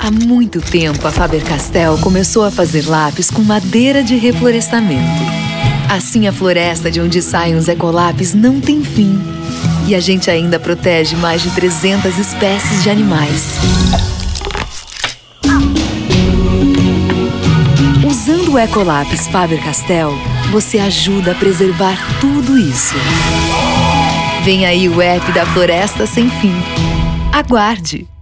Há muito tempo, a Faber-Castell começou a fazer lápis com madeira de reflorestamento. Assim, a floresta de onde saem os ecolápis não tem fim. E a gente ainda protege mais de 300 espécies de animais. Usando o ecolápis Faber-Castell, você ajuda a preservar tudo isso. Vem aí o app da Floresta Sem Fim. Aguarde!